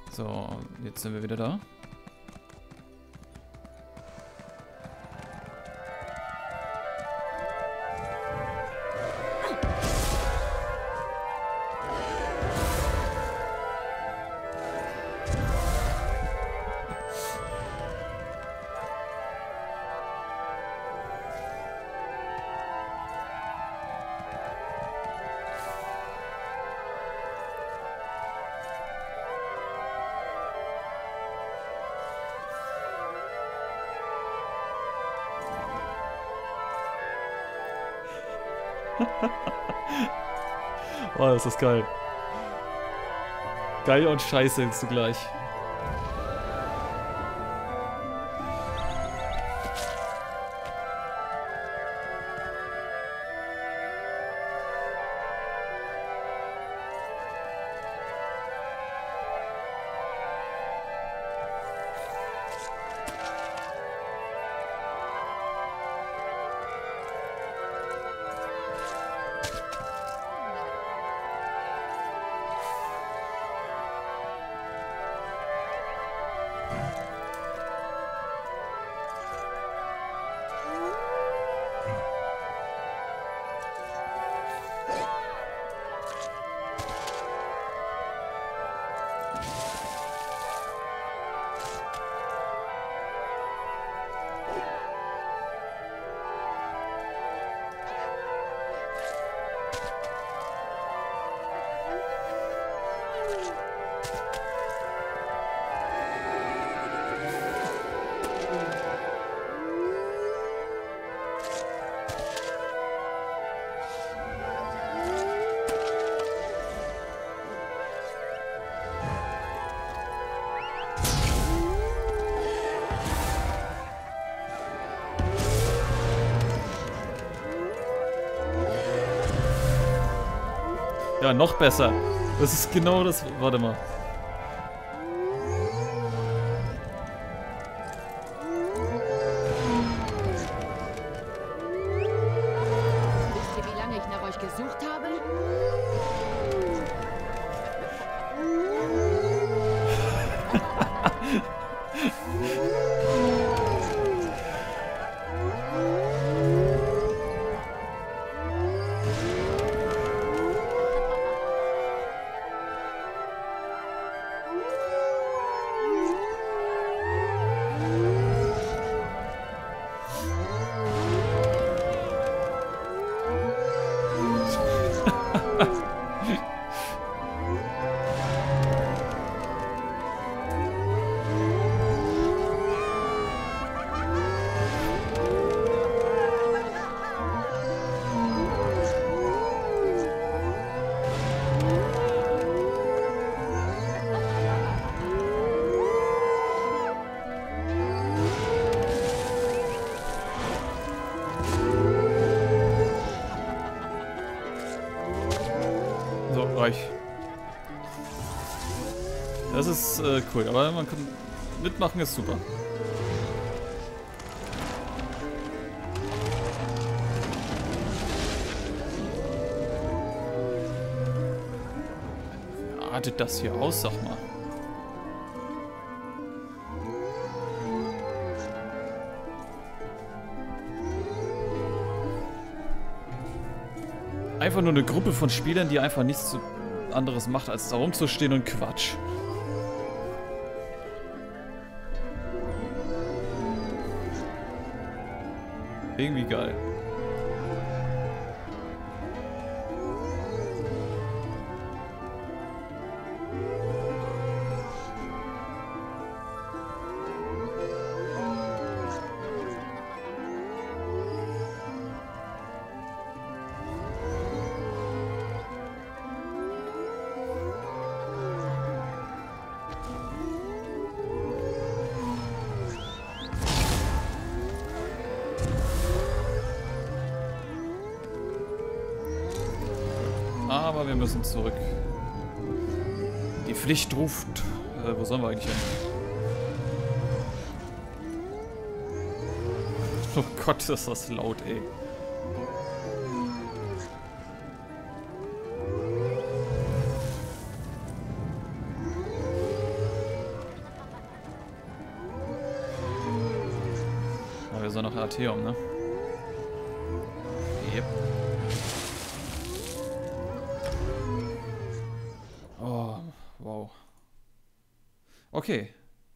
So, jetzt sind wir wieder da. Oh, das ist geil. Geil und scheiße zugleich. Ja, noch besser. Das ist genau das... Warte mal. Wisst ihr, wie lange ich nach euch gesucht habe? Das ist cool, aber man kann mitmachen, ist super. Wie artet das hier aus, sag mal. Einfach nur eine Gruppe von Spielern, die einfach nichts anderes macht, als da rumzustehen und Quatsch. Irgendwie geil. Aber wir müssen zurück. Die Pflicht ruft. Wo sollen wir eigentlich hin? Oh Gott, ist das laut, ey. er noch Arteum, ne? Yep. Oh, wow. Okay.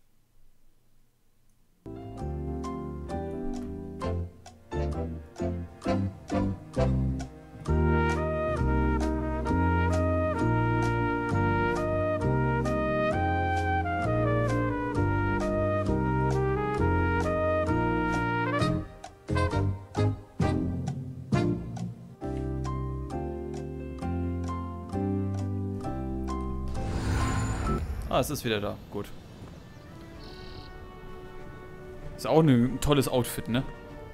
Ah, es ist wieder da. Gut. Ist auch ein tolles Outfit, ne?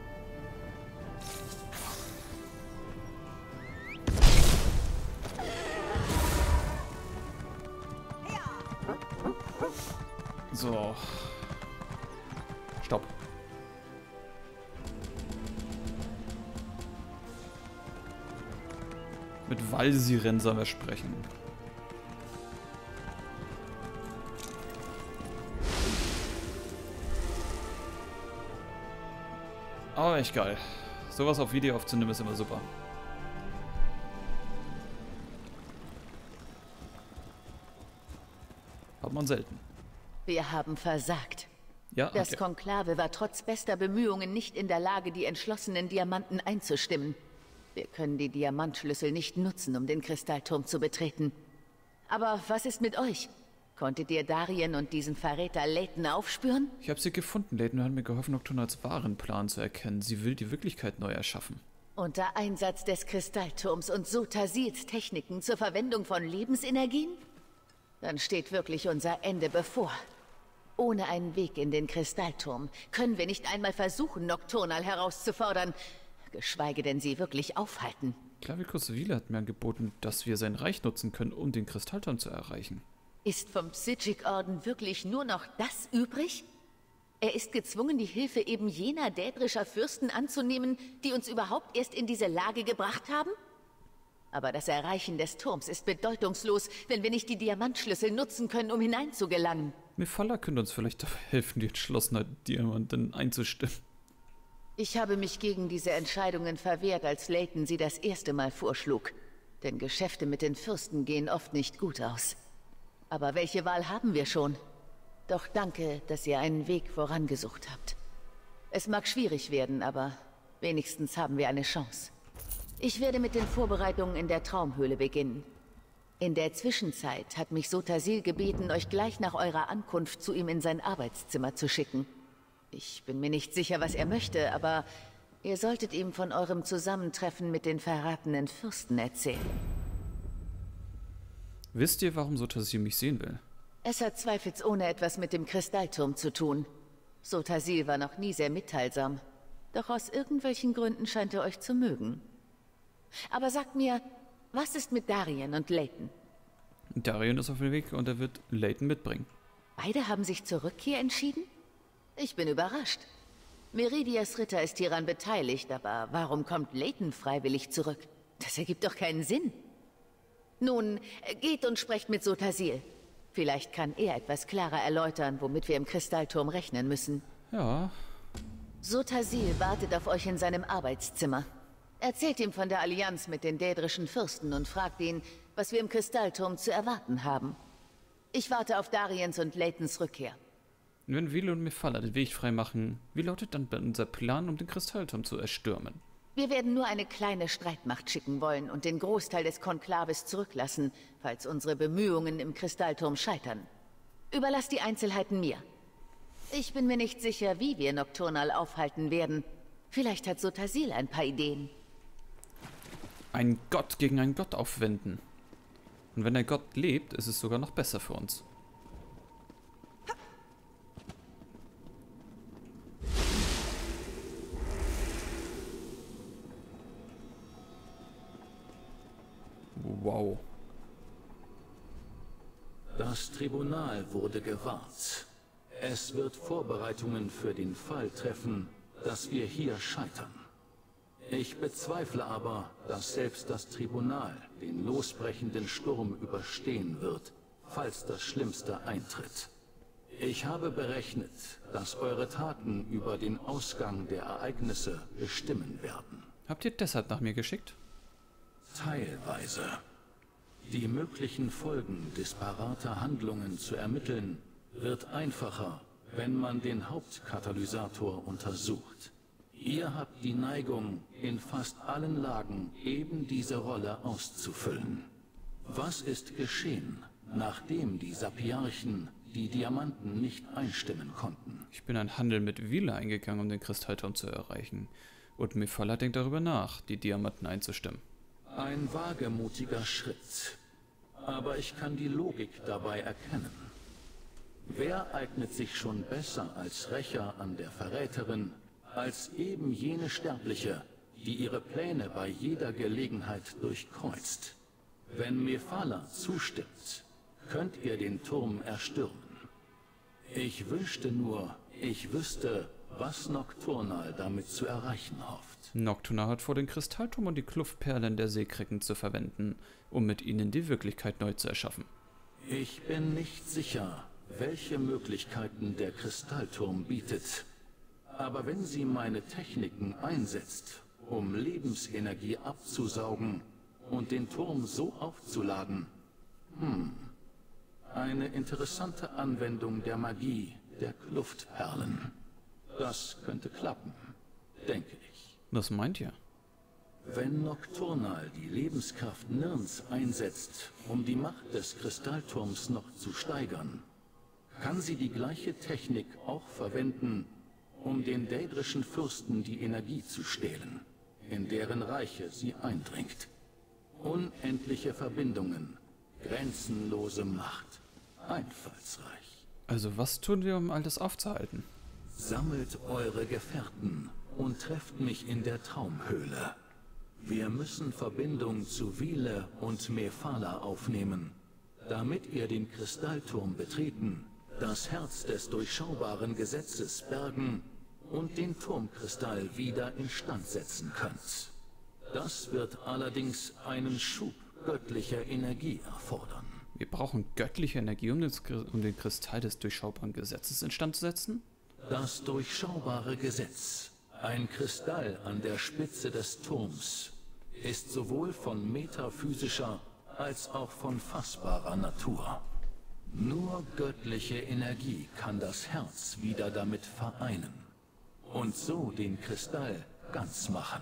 So. Stopp. Mit Valsiren sollen wir sprechen. Aber echt geil. Sowas auf Video aufzunehmen ist immer super. Hat man selten. Wir haben versagt. Ja, Das Konklave war trotz bester Bemühungen nicht in der Lage, die entschlossenen Diamanten einzustimmen. Wir können die Diamantschlüssel nicht nutzen, um den Kristallturm zu betreten. Aber was ist mit euch? Konntet ihr Darien und diesen Verräter Layton aufspüren? Ich habe sie gefunden. Layton hat mir geholfen, Nocturne als wahren Plan zu erkennen. Sie will die Wirklichkeit neu erschaffen. Unter Einsatz des Kristallturms und Sotasils Techniken zur Verwendung von Lebensenergien? Dann steht wirklich unser Ende bevor. Ohne einen Weg in den Kristallturm können wir nicht einmal versuchen, Nocturnal herauszufordern, geschweige denn sie wirklich aufhalten. Clavius Vile hat mir angeboten, dass wir sein Reich nutzen können, um den Kristallturm zu erreichen. Ist vom Psijic-Orden wirklich nur noch das übrig? Er ist gezwungen, die Hilfe eben jener dädrischer Fürsten anzunehmen, die uns überhaupt erst in diese Lage gebracht haben? Aber das Erreichen des Turms ist bedeutungslos, wenn wir nicht die Diamantschlüssel nutzen können, um hineinzugelangen. Mephala könnte uns vielleicht dabei helfen, die Entschlossenheit, Diamanten einzustimmen. Ich habe mich gegen diese Entscheidungen verwehrt, als Layton sie das erste Mal vorschlug. Denn Geschäfte mit den Fürsten gehen oft nicht gut aus. Aber welche Wahl haben wir schon? Doch danke, dass ihr einen Weg vorangesucht habt. Es mag schwierig werden, aber wenigstens haben wir eine Chance. Ich werde mit den Vorbereitungen in der Traumhöhle beginnen. In der Zwischenzeit hat mich Sotasil gebeten, euch gleich nach eurer Ankunft zu ihm in sein Arbeitszimmer zu schicken. Ich bin mir nicht sicher, was er möchte, aber ihr solltet ihm von eurem Zusammentreffen mit den verratenen Fürsten erzählen. Wisst ihr, warum Sotasil mich sehen will? Es hat zweifelsohne etwas mit dem Kristallturm zu tun. Sotasil war noch nie sehr mitteilsam. Doch aus irgendwelchen Gründen scheint er euch zu mögen. Aber sagt mir, was ist mit Darien und Layton? Darien ist auf dem Weg und er wird Layton mitbringen. Beide haben sich zur Rückkehr entschieden? Ich bin überrascht. Meridias Ritter ist hieran beteiligt, aber warum kommt Layton freiwillig zurück? Das ergibt doch keinen Sinn. Nun, geht und sprecht mit Sotasil. Vielleicht kann er etwas klarer erläutern, womit wir im Kristallturm rechnen müssen. Ja. Sotasil wartet auf euch in seinem Arbeitszimmer. Erzählt ihm von der Allianz mit den dädrischen Fürsten und fragt ihn, was wir im Kristallturm zu erwarten haben. Ich warte auf Dariens und Laytons Rückkehr. Wenn Vile und Mephala den Weg freimachen, wie lautet dann unser Plan, um den Kristallturm zu erstürmen? Wir werden nur eine kleine Streitmacht schicken wollen und den Großteil des Konklaves zurücklassen, falls unsere Bemühungen im Kristallturm scheitern. Überlasst die Einzelheiten mir. Ich bin mir nicht sicher, wie wir Nocturnal aufhalten werden. Vielleicht hat Sotasil ein paar Ideen. Ein Gott gegen einen Gott aufwenden. Und wenn der Gott lebt, ist es sogar noch besser für uns. Wow. Das Tribunal wurde gewahrt. Es wird Vorbereitungen für den Fall treffen, dass wir hier scheitern. Ich bezweifle aber, dass selbst das Tribunal den losbrechenden Sturm überstehen wird, falls das Schlimmste eintritt. Ich habe berechnet, dass eure Taten über den Ausgang der Ereignisse bestimmen werden. Habt ihr deshalb nach mir geschickt? Teilweise. Die möglichen Folgen disparater Handlungen zu ermitteln, wird einfacher, wenn man den Hauptkatalysator untersucht. Ihr habt die Neigung, in fast allen Lagen eben diese Rolle auszufüllen. Was ist geschehen, nachdem die Sapiarchen die Diamanten nicht einstimmen konnten? Ich bin einen Handel mit Wheeler eingegangen, um den Kristallturm zu erreichen. Und Mephala denkt darüber nach, die Diamanten einzustimmen. Ein wagemutiger Schritt. Aber ich kann die Logik dabei erkennen. Wer eignet sich schon besser als Rächer an der Verräterin, als eben jene Sterbliche, die ihre Pläne bei jeder Gelegenheit durchkreuzt? Wenn Mephala zustimmt, könnt ihr den Turm erstürmen. Ich wünschte nur, ich wüsste, was Nocturnal damit zu erreichen hofft. Nocturnal hat vor, den Kristallturm und die Kluftperlen der Seekricken zu verwenden, um mit ihnen die Wirklichkeit neu zu erschaffen. Ich bin nicht sicher, welche Möglichkeiten der Kristallturm bietet. Aber wenn sie meine Techniken einsetzt, um Lebensenergie abzusaugen und den Turm so aufzuladen, eine interessante Anwendung der Magie der Kluftperlen. Das könnte klappen, denke ich. Was meint ihr? Wenn Nocturnal die Lebenskraft Nirns einsetzt, um die Macht des Kristallturms noch zu steigern, kann sie die gleiche Technik auch verwenden, um den daedrischen Fürsten die Energie zu stehlen, in deren Reiche sie eindringt. Unendliche Verbindungen, grenzenlose Macht, einfallsreich. Also was tun wir, um all das aufzuhalten? Sammelt eure Gefährten und trefft mich in der Traumhöhle. Wir müssen Verbindung zu Wile und Mephala aufnehmen, damit ihr den Kristallturm betreten, das Herz des durchschaubaren Gesetzes bergen und den Turmkristall wieder instand setzen könnt. Das wird allerdings einen Schub göttlicher Energie erfordern. Wir brauchen göttliche Energie, um den Kristall des durchschaubaren Gesetzes instand zu setzen? Das durchschaubare Gesetz, ein Kristall an der Spitze des Turms, ist sowohl von metaphysischer als auch von fassbarer Natur. Nur göttliche Energie kann das Herz wieder damit vereinen und so den Kristall ganz machen.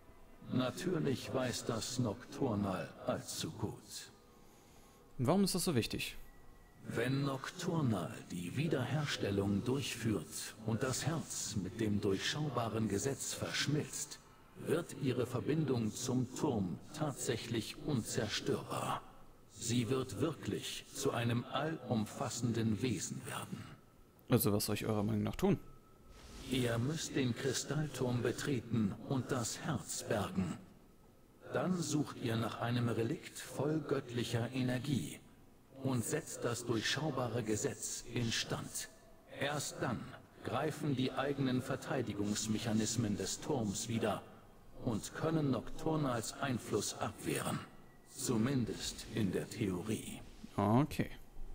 Natürlich weiß das Nocturnal allzu gut. Warum ist das so wichtig? Wenn Nocturnal die Wiederherstellung durchführt und das Herz mit dem durchschaubaren Gesetz verschmilzt, wird ihre Verbindung zum Turm tatsächlich unzerstörbar. Sie wird wirklich zu einem allumfassenden Wesen werden. Also was soll ich eurer Meinung nach tun? Ihr müsst den Kristallturm betreten und das Herz bergen. Dann sucht ihr nach einem Relikt voll göttlicher Energie und setzt das durchschaubare Gesetz instand. Erst dann greifen die eigenen Verteidigungsmechanismen des Turms wieder und können Nocturnals Einfluss abwehren. Zumindest in der Theorie. Okay.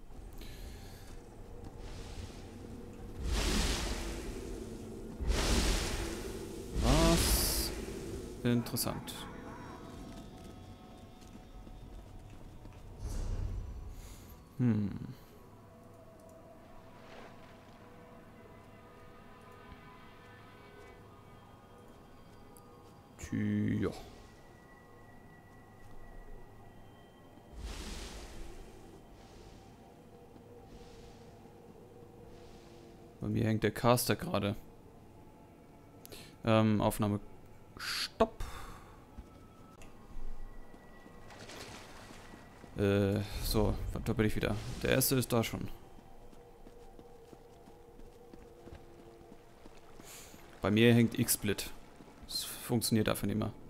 Was interessant. Tja. Bei mir hängt der Caster gerade. Aufnahme. Stopp. So, da bin ich wieder. Der erste ist da schon. Bei mir hängt X-Split. Das funktioniert dafür nicht mehr.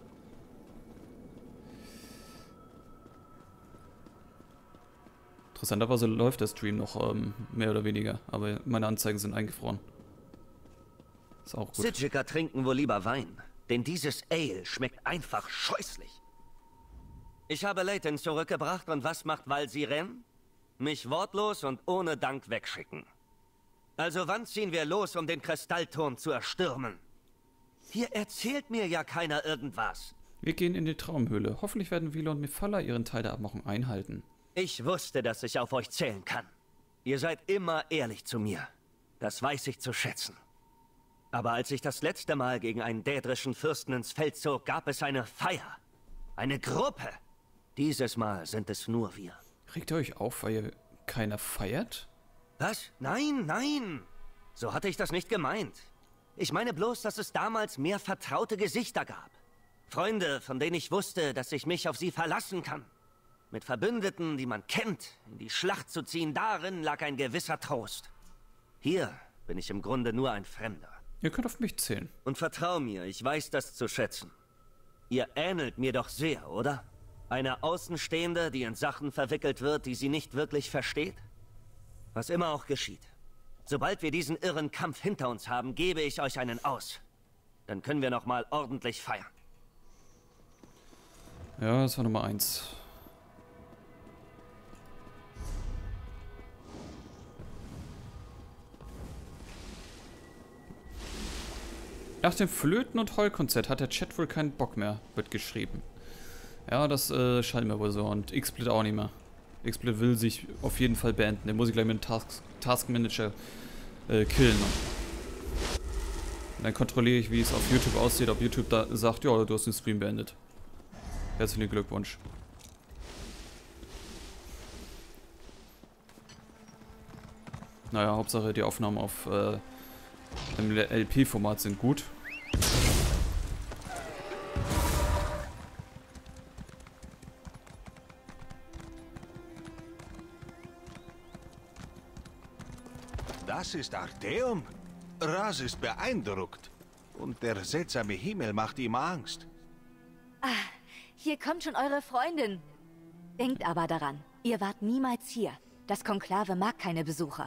Interessanterweise läuft der Stream noch mehr oder weniger, aber meine Anzeigen sind eingefroren. Ist auch gut. Sitchiker trinken wohl lieber Wein, denn dieses Ale schmeckt einfach scheußlich. Ich habe Layton zurückgebracht und was macht Valsiren? Mich wortlos und ohne Dank wegschicken. Also wann ziehen wir los, um den Kristallturm zu erstürmen? Hier erzählt mir ja keiner irgendwas. Wir gehen in die Traumhöhle. Hoffentlich werden Vila und Mephala ihren Teil der Abmachung einhalten. Ich wusste, dass ich auf euch zählen kann. Ihr seid immer ehrlich zu mir. Das weiß ich zu schätzen. Aber als ich das letzte Mal gegen einen dädrischen Fürsten ins Feld zog, gab es eine Feier. Eine Gruppe. Dieses Mal sind es nur wir. Regt ihr euch auf, weil ihr keiner feiert? Was? Nein, nein. So hatte ich das nicht gemeint. Ich meine bloß, dass es damals mehr vertraute Gesichter gab. Freunde, von denen ich wusste, dass ich mich auf sie verlassen kann. Mit Verbündeten, die man kennt, in die Schlacht zu ziehen, darin lag ein gewisser Trost. Hier bin ich im Grunde nur ein Fremder. Ihr könnt auf mich zählen. Und vertrau mir, ich weiß das zu schätzen. Ihr ähnelt mir doch sehr, oder? Eine Außenstehende, die in Sachen verwickelt wird, die sie nicht wirklich versteht? Was immer auch geschieht. Sobald wir diesen irren Kampf hinter uns haben, gebe ich euch einen aus. Dann können wir noch mal ordentlich feiern. Ja, das war Nummer 1. Nach dem Flöten- und Heulkonzert hat der Chat wohl keinen Bock mehr, wird geschrieben. Ja, das scheint mir wohl so. Und XSplit auch nicht mehr. XSplit will sich auf jeden Fall beenden. Den muss ich gleich mit dem Task Manager killen. Und dann kontrolliere ich, wie es auf YouTube aussieht, ob YouTube da sagt, ja, du hast den Stream beendet. Herzlichen Glückwunsch. Naja, Hauptsache die Aufnahmen auf im LP-Format sind gut. Das ist Arteum? Raz ist beeindruckt. Und der seltsame Himmel macht ihm Angst. Hier kommt schon eure Freundin. Denkt aber daran, ihr wart niemals hier. Das Konklave mag keine Besucher.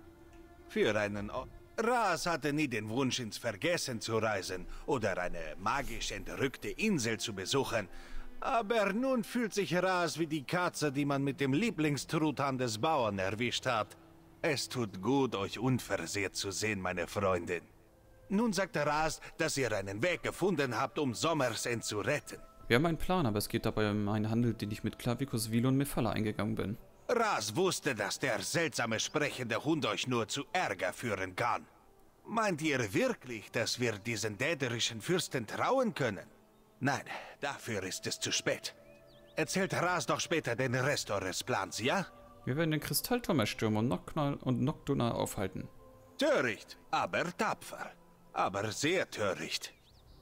Für einen... Raz hatte nie den Wunsch, ins Vergessen zu reisen oder eine magisch entrückte Insel zu besuchen. Aber nun fühlt sich Raz wie die Katze, die man mit dem Lieblingstruthahn des Bauern erwischt hat. Es tut gut, euch unversehrt zu sehen, meine Freundin. Nun sagt Raz, dass ihr einen Weg gefunden habt, um Sommersend zu retten. Wir haben einen Plan, aber es geht dabei um einen Handel, den ich mit Clavicus, Vila und Mephala eingegangen bin. Raz wusste, dass der seltsame sprechende Hund euch nur zu Ärger führen kann. Meint ihr wirklich, dass wir diesen däderischen Fürsten trauen können? Nein, dafür ist es zu spät. Erzählt Raz doch später den Rest eures Plans, ja? Wir werden den Kristallturm erstürmen und Nocturnal aufhalten. Töricht, aber tapfer. Aber sehr töricht.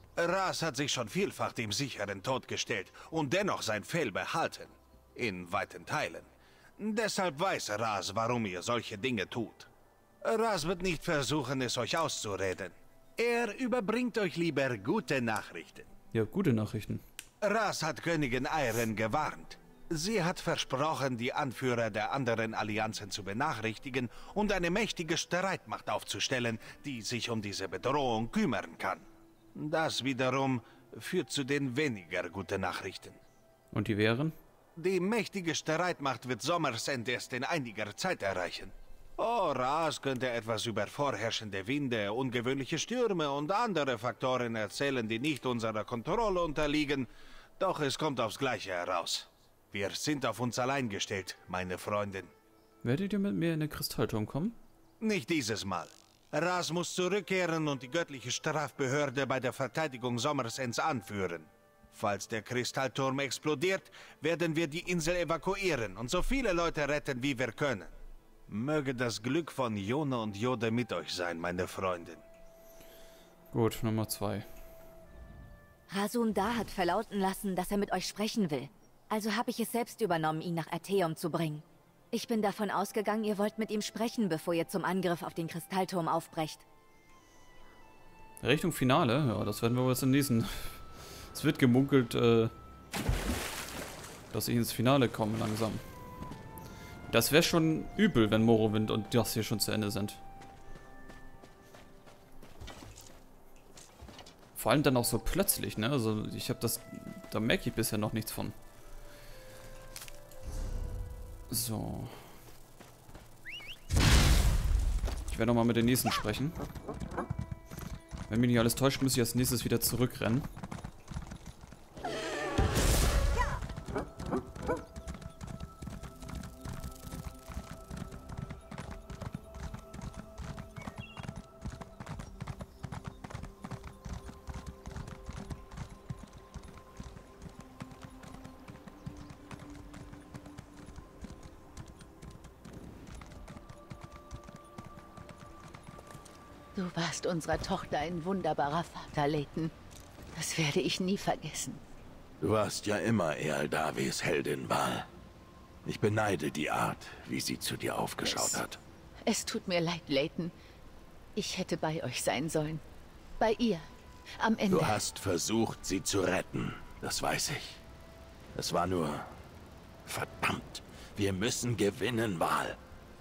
Raz hat sich schon vielfach dem sicheren Tod gestellt und dennoch sein Fell behalten. In weiten Teilen. Deshalb weiß Raz, warum ihr solche Dinge tut. Raz wird nicht versuchen, es euch auszureden. Er überbringt euch lieber gute Nachrichten. Ja, gute Nachrichten. Raz hat Königin Eiren gewarnt. Sie hat versprochen, die Anführer der anderen Allianzen zu benachrichtigen und eine mächtige Streitmacht aufzustellen, die sich um diese Bedrohung kümmern kann. Das wiederum führt zu den weniger guten Nachrichten. Und die wären? Die mächtige Streitmacht wird Sommersend erst in einiger Zeit erreichen. Oh, Raz könnte etwas über vorherrschende Winde, ungewöhnliche Stürme und andere Faktoren erzählen, die nicht unserer Kontrolle unterliegen. Doch es kommt aufs Gleiche heraus. Wir sind auf uns allein gestellt, meine Freundin. Werdet ihr mit mir in den Kristallturm kommen? Nicht dieses Mal. Raz muss zurückkehren und die göttliche Strafbehörde bei der Verteidigung Sommersends anführen. Falls der Kristallturm explodiert, werden wir die Insel evakuieren und so viele Leute retten, wie wir können. Möge das Glück von Jone und Jode mit euch sein, meine Freundin. Gut, Nummer 2. Razum-Dar hat verlauten lassen, dass er mit euch sprechen will. Also habe ich es selbst übernommen, ihn nach Arteum zu bringen. Ich bin davon ausgegangen, ihr wollt mit ihm sprechen, bevor ihr zum Angriff auf den Kristallturm aufbrecht. Richtung Finale? Ja, das werden wir wohl jetzt im nächsten... Es wird gemunkelt, dass ich ins Finale komme langsam. Das wäre schon übel, wenn Morrowind und das hier schon zu Ende sind. Vor allem dann auch so plötzlich, ne? Also ich habe das... Da merke ich bisher noch nichts von. So. Ich werde nochmal mit den nächsten sprechen. Wenn mich nicht alles täuscht, muss ich als nächstes wieder zurückrennen. Du warst unserer Tochter ein wunderbarer Vater, Layton. Das werde ich nie vergessen. Du warst ja immer Ealdavis Heldin, Val. Ich beneide die Art, wie sie zu dir aufgeschaut hat. Es tut mir leid, Layton. Ich hätte bei euch sein sollen. Bei ihr. Am Ende. Du hast versucht, sie zu retten. Das weiß ich. Es war nur... Verdammt. Wir müssen gewinnen, Val.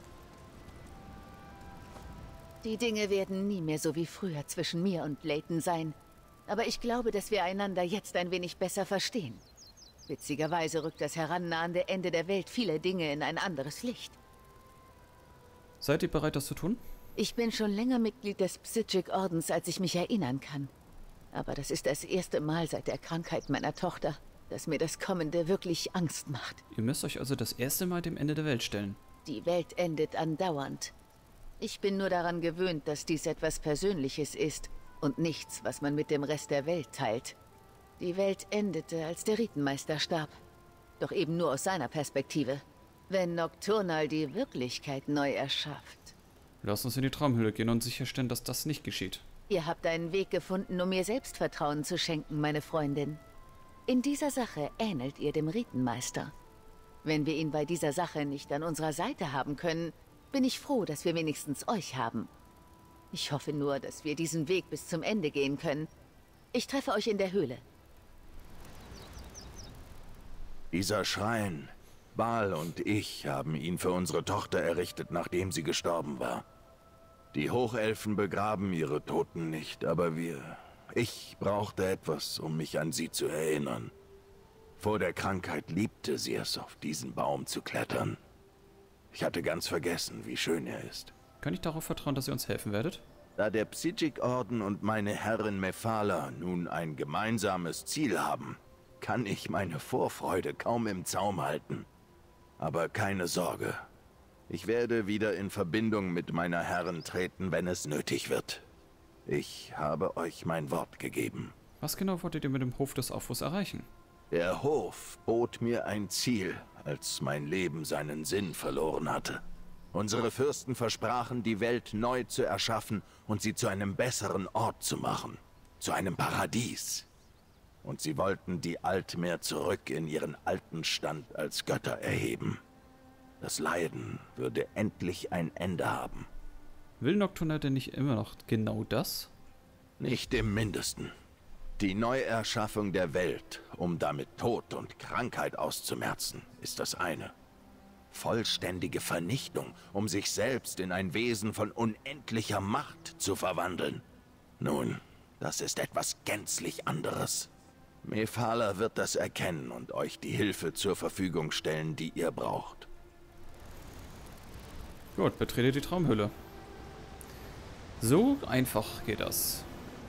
Die Dinge werden nie mehr so wie früher zwischen mir und Layton sein. Aber ich glaube, dass wir einander jetzt ein wenig besser verstehen. Witzigerweise rückt das herannahende Ende der Welt viele Dinge in ein anderes Licht. Seid ihr bereit, das zu tun? Ich bin schon länger Mitglied des Psychic-Ordens, als ich mich erinnern kann. Aber das ist das erste Mal seit der Krankheit meiner Tochter, dass mir das Kommende wirklich Angst macht. Ihr müsst euch also das erste Mal dem Ende der Welt stellen. Die Welt endet andauernd. Ich bin nur daran gewöhnt, dass dies etwas Persönliches ist und nichts, was man mit dem Rest der Welt teilt. Die Welt endete, als der Ritenmeister starb. Doch eben nur aus seiner Perspektive. Wenn Nocturnal die Wirklichkeit neu erschafft. Lasst uns in die Traumhülle gehen und sicherstellen, dass das nicht geschieht. Ihr habt einen Weg gefunden, um mir Selbstvertrauen zu schenken, meine Freundin. In dieser Sache ähnelt ihr dem Ritenmeister. Wenn wir ihn bei dieser Sache nicht an unserer Seite haben können, bin ich froh, dass wir wenigstens euch haben. Ich hoffe nur, dass wir diesen Weg bis zum Ende gehen können. Ich treffe euch in der Höhle. Dieser Schrein, Val und ich haben ihn für unsere Tochter errichtet, nachdem sie gestorben war. Die Hochelfen begraben ihre Toten nicht, aber ich brauchte etwas, um mich an sie zu erinnern. Vor der Krankheit liebte sie es, auf diesen Baum zu klettern. Ich hatte ganz vergessen, wie schön er ist. Kann ich darauf vertrauen, dass ihr uns helfen werdet? Da der Psychic-Orden und meine Herrin Mephala nun ein gemeinsames Ziel haben, kann ich meine Vorfreude kaum im Zaum halten. Aber keine Sorge. Ich werde wieder in Verbindung mit meiner Herrin treten, wenn es nötig wird. Ich habe euch mein Wort gegeben. Was genau wolltet ihr mit dem Hof des Aufruhrs erreichen? Der Hof bot mir ein Ziel, als mein Leben seinen Sinn verloren hatte. Unsere Fürsten versprachen, die Welt neu zu erschaffen und sie zu einem besseren Ort zu machen. Zu einem Paradies. Und sie wollten die Altmer zurück in ihren alten Stand als Götter erheben. Das Leiden würde endlich ein Ende haben. Will Nocturnal denn nicht immer noch genau das? Nicht im Mindesten. Die Neuerschaffung der Welt, um damit Tod und Krankheit auszumerzen, ist das eine. Vollständige Vernichtung, um sich selbst in ein Wesen von unendlicher Macht zu verwandeln. Nun, das ist etwas gänzlich anderes. Mephala wird das erkennen und euch die Hilfe zur Verfügung stellen, die ihr braucht. Gut, betrete die Traumhülle. So einfach geht das.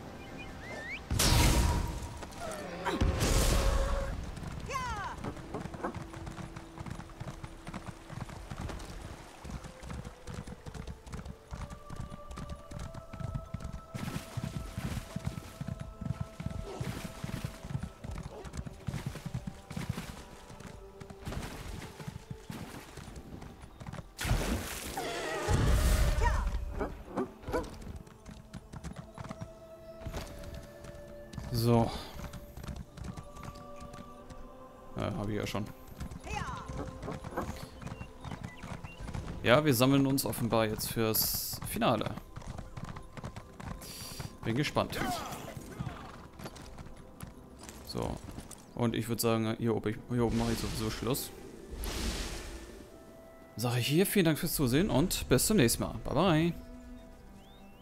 So. Habe ich ja schon. Ja, wir sammeln uns offenbar jetzt fürs Finale. Bin gespannt. So. Und ich würde sagen, hier oben mache ich sowieso Schluss. Sage ich hier, vielen Dank fürs Zusehen und bis zum nächsten Mal. Bye bye.